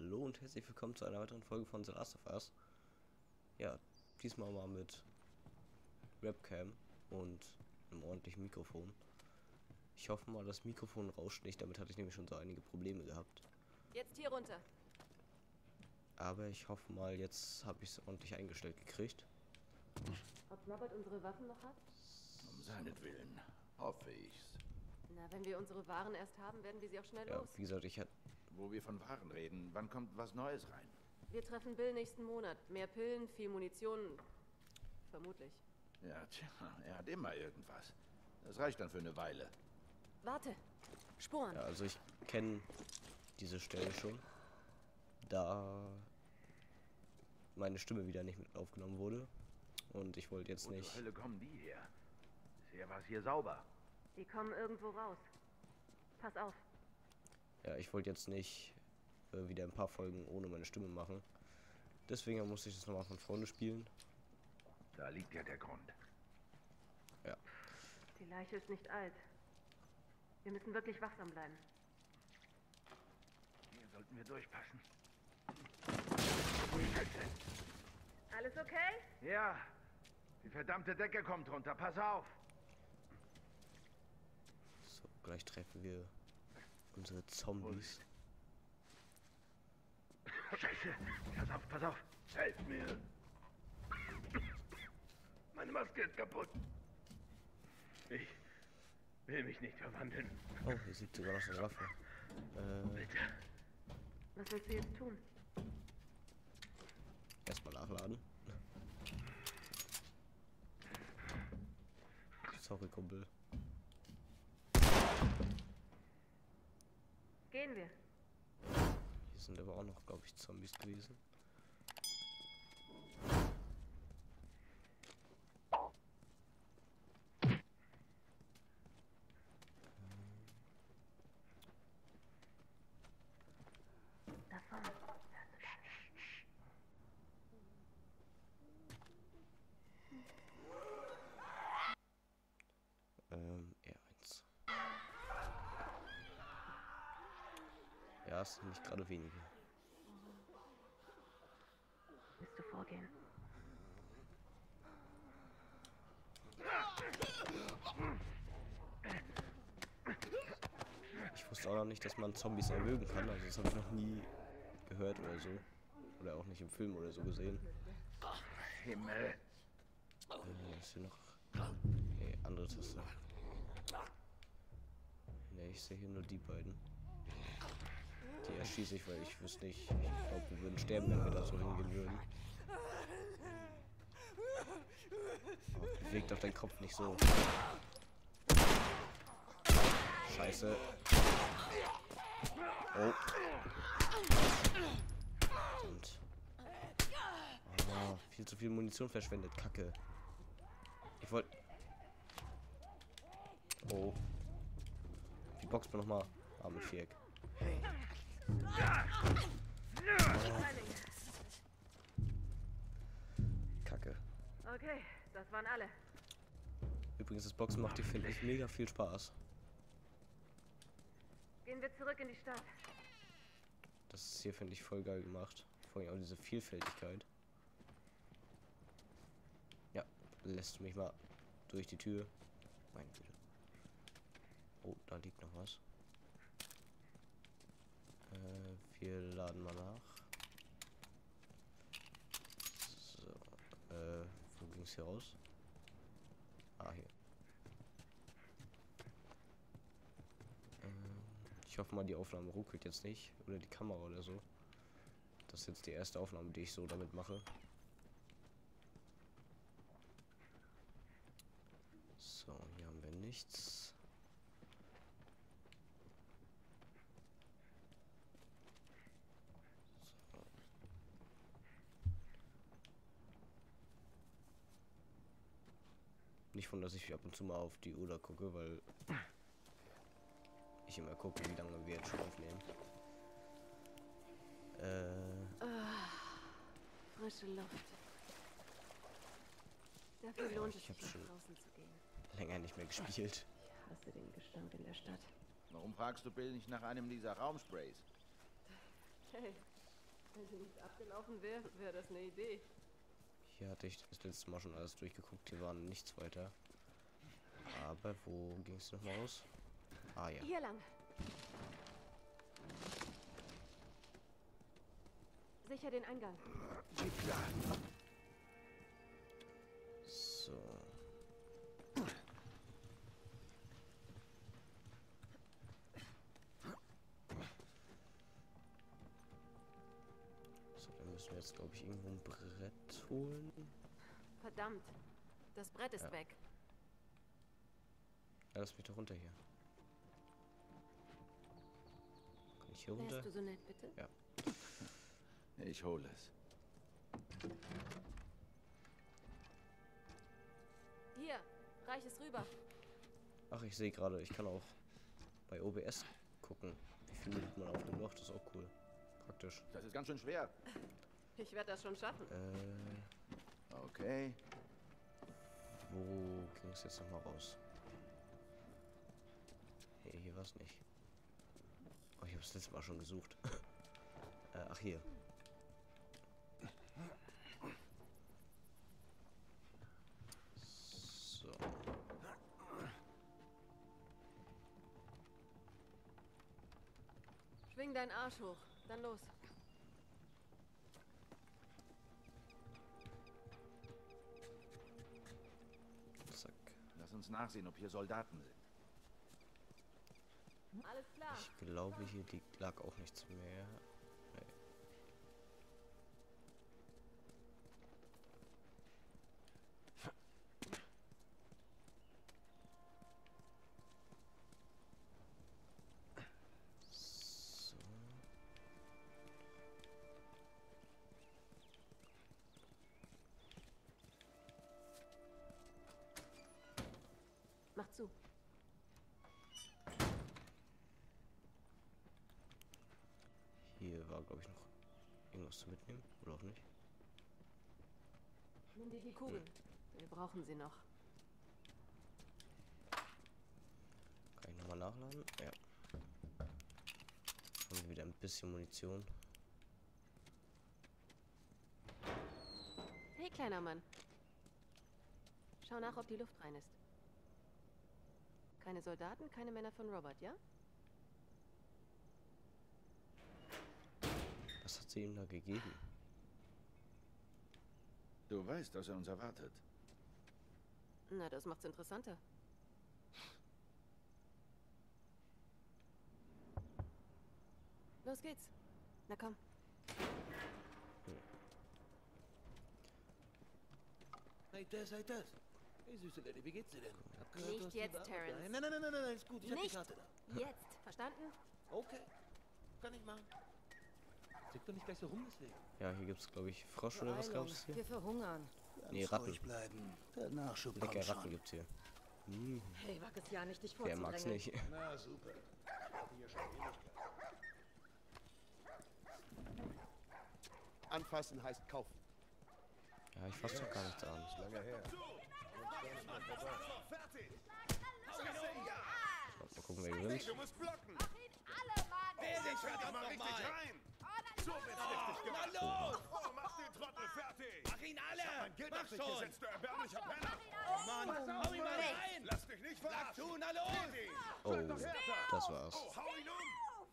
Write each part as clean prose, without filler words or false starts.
Hallo und herzlich willkommen zu einer weiteren Folge von The Last of Us. Ja, diesmal mal mit Webcam und einem ordentlichen Mikrofon. Ich hoffe mal, das Mikrofon rauscht nicht, damit hatte ich nämlich schon so einige Probleme gehabt. Jetzt hier runter. Aber ich hoffe mal, jetzt habe ich es ordentlich eingestellt gekriegt. Ob Norbert unsere Waffen noch hat? Um seinetwillen hoffe ich's. Na, wenn wir unsere Waren erst haben, werden wir sie auch schnell Ja, los. wie gesagt, ich hatte... Wo wir von Waren reden, wann kommt was Neues rein? Wir treffen Bill nächsten Monat. Mehr Pillen, viel Munition. Vermutlich. Ja, tja, er hat immer irgendwas. Das reicht dann für eine Weile. Warte. Sporen. Ja, also ich kenne diese Stelle schon, da meine Stimme wieder nicht mit aufgenommen wurde. Und ich wollte jetzt Wo nicht... zur Hölle kommen die her? Bisher war es hier sauber. Die kommen irgendwo raus. Pass auf. Ja, ich wollte jetzt nicht wieder ein paar Folgen ohne meine Stimme machen. Deswegen musste ich das nochmal von vorne spielen. Da liegt ja der Grund. Ja. Die Leiche ist nicht alt. Wir müssen wirklich wachsam bleiben. Hier sollten wir durchpassen. Alles okay? Ja, die verdammte Decke kommt runter. Pass auf. So, gleich treffen wir unsere Zombies. Scheiße. Pass auf, pass auf. Helf mir. Meine Maske ist kaputt. Ich will mich nicht verwandeln. Oh, hier sieht sogar noch so eine Waffe. Bitte. Was willst du jetzt tun? Erstmal nachladen. Sorry, Kumpel. Gehen wir. Hier sind aber auch noch, glaube ich, Zombies gewesen. Davon. R1. Ja, es sind nicht gerade wenige. Willst du vorgehen? Ich wusste auch noch nicht, dass man Zombies erwürgen kann. Also das habe ich noch nie gehört oder so. Oder auch nicht im Film oder so gesehen. Himmel. Ist hier noch... Okay, andere Taste. Ne, ich sehe hier nur die beiden. Die erschieße ich, weil ich wüsste nicht... Ich glaube, wir würden sterben, wenn wir da so hingehen würden. Oh, beweg doch deinen Kopf nicht so. Scheiße. Oh. Und... Oh, viel zu viel Munition verschwendet. Kacke. Ich wollte... Oh. Die boxt mir nochmal. Arme Viereck. Kacke. Okay, das waren alle. Übrigens, das Boxen macht, finde ich, mega viel Spaß. Gehen wir zurück in die Stadt. Das ist hier, finde ich, voll geil gemacht. Vor allem auch diese Vielfältigkeit. Ja, lässt mich mal durch die Tür. Meine Güte. Oh, da liegt noch was. Wir laden mal nach. So, wo ging es hier raus? Ah, hier. Ich hoffe mal, die Aufnahme ruckelt jetzt nicht. Oder die Kamera oder so. Das ist jetzt die erste Aufnahme, die ich so damit mache. So, hier haben wir nichts. So. Nicht von, dass ich ab und zu mal auf die Uhr da gucke, weil ich immer gucke, wie lange wir jetzt schon aufnehmen. Frische Luft. Dafür lohnt es ich sich, hab nach schon draußen zu gehen. länger nicht mehr gespielt. Ich hasse den Gestank in der Stadt. Warum fragst du Bill nicht nach einem dieser Raumsprays? Hey, Wenn sie nicht abgelaufen wäre, wäre das eine Idee. Hier hatte ich das letzte Mal schon alles durchgeguckt. Hier war nichts weiter. Aber wo ging es nochmal aus? Ah ja. Hier lang. Sicher den Eingang. So. So, dann müssen wir jetzt, glaube ich, irgendwo ein Brett holen. Verdammt. Das Brett ist Ja. weg. Ja, lass mich doch runter hier. Kann ich hier runter? Wärst du so nett, bitte? Ja. Ich hole es. Hier, reich es rüber. Ach, ich sehe gerade, ich kann auch bei OBS gucken. Wie viel Minuten man auf dem Loch, das ist auch cool. Praktisch. Das ist ganz schön schwer. Ich werde das schon schaffen. Okay. Wo ging es jetzt nochmal raus? Hey, hier war es nicht. Oh, ich habe es letztes Mal schon gesucht. Ach, hier. So. Schwing deinen Arsch hoch. Dann los. Zack. Lass uns nachsehen, ob hier Soldaten sind. Alles klar. Ich glaube, hier lag auch nichts mehr. Nee. So. Mach zu. Hier war, glaube ich, noch irgendwas zu mitnehmen. Oder auch nicht. Nimm dir die Kugeln. Wir brauchen sie noch. Kann ich nochmal nachladen? Ja. Haben wir wieder ein bisschen Munition. Hey, kleiner Mann. Schau nach, ob die Luft rein ist. Keine Soldaten, keine Männer von Robert, ja? Was hat sie ihm da gegeben? Du weißt, dass er uns erwartet. Na, das macht's interessanter. Los geht's. Na komm. Hey Tess, hey Tess. Hey süße Lady, wie geht's dir denn? Hab gehört, Nicht du hast jetzt, die Ware Terrence. dabei. Nein, ist gut, ich hab die Nicht Karte da. jetzt. Verstanden? Okay, kann ich machen. Zick doch nicht gleich so rum deswegen. Ja, hier gibt es, glaube ich, Frosch oder was gab es hier? Wir verhungern. Nee, Ganz Ratten. ruhig bleiben. Der Nachschub kommt Lecker Ratten schon. gibt's hier. Hey, wag es ja nicht, dich Wer mag's vorzudrängen. nicht? Na super. Hier schon Ewigkeit. Anfassen heißt kaufen. Ja, ich fasse doch gar nichts an. Lange her. Mal gucken, wer gewinnt. Du musst blocken. Wer sich Mach mal richtig rein. So wird's richtig gemacht. Na los! Oh, mach den Trottel fertig. Mach ihn alle! Mein Geld Mach auf dich schon! gesetzt, du erbärmlicher Penner. Mann, hau ihn mal rein! Lass dich nicht Sag verarschen. zu, na los! Geht ihn. Oh, Seid doch härter. das war's. Oh, hau ihn um.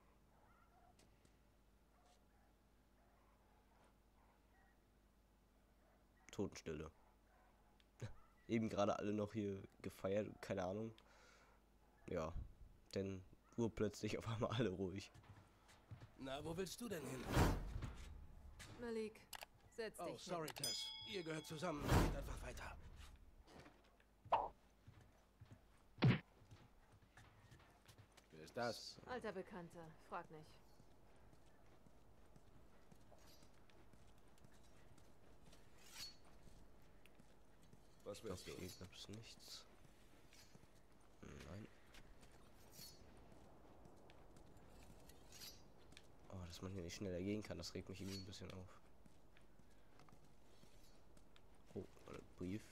Totenstille. Eben gerade alle noch hier gefeiert, keine Ahnung. Ja, dann urplötzlich auf einmal alle ruhig. Na, wo willst du denn hin? Malik, setz dich Oh, hin. sorry, Tess. Ihr gehört zusammen. Geht einfach weiter. Wer ist das? Alter Bekannter, frag nicht. Was willst du? Okay, hier gab's nichts. Nein. Oh, dass man hier nicht schneller gehen kann, das regt mich irgendwie ein bisschen auf. Oh, Brief.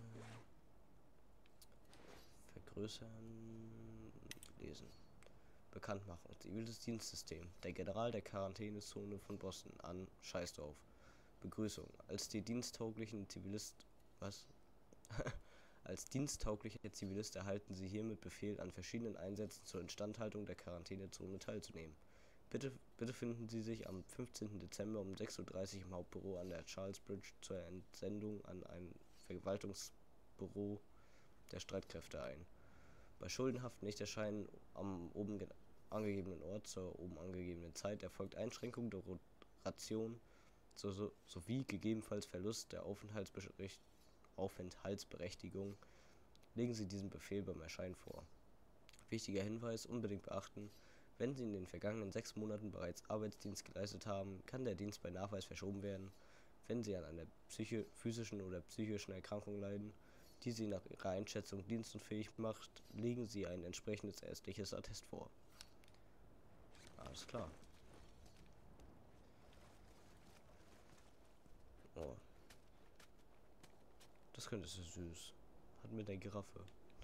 Vergrößern. Lesen. Bekanntmachung. Ziviles Dienstsystem. Der General der Quarantänezone von Boston an. Scheiß drauf. Begrüßung. Als die diensttauglichen Zivilist... Was? Als diensttauglicher Zivilist erhalten Sie hiermit Befehl, an verschiedenen Einsätzen zur Instandhaltung der Quarantänezone teilzunehmen. Bitte finden Sie sich am 15. Dezember um 6:30 Uhr im Hauptbüro an der Charles Bridge zur Entsendung an ein Verwaltungsbüro der Streitkräfte ein. Bei schuldenhaften Nichterscheinen am oben angegebenen Ort zur oben angegebenen Zeit erfolgt Einschränkung der Rotation sowie gegebenenfalls Verlust der Aufenthaltsberechtigung. Legen Sie diesen Befehl beim Erscheinen vor. Wichtiger Hinweis, unbedingt beachten: Wenn Sie in den vergangenen 6 Monaten bereits Arbeitsdienst geleistet haben, kann der Dienst bei Nachweis verschoben werden. Wenn Sie an einer physischen oder psychischen Erkrankung leiden, die Sie nach Ihrer Einschätzung dienstunfähig macht, legen Sie ein entsprechendes ärztliches Attest vor. Alles klar. Oh. Das könnte so süß. Hat mit der Giraffe.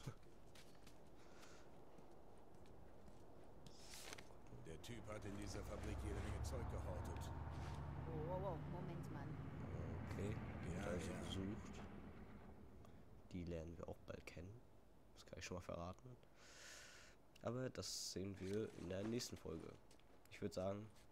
Der Typ hat in dieser Fabrik jede Menge Zeug gehortet. Oh, Moment, Mann. Okay, Ja, also ja. gesucht. Die lernen wir auch bald kennen. Das kann ich schon mal verraten. Aber das sehen wir in der nächsten Folge. Ich würde sagen,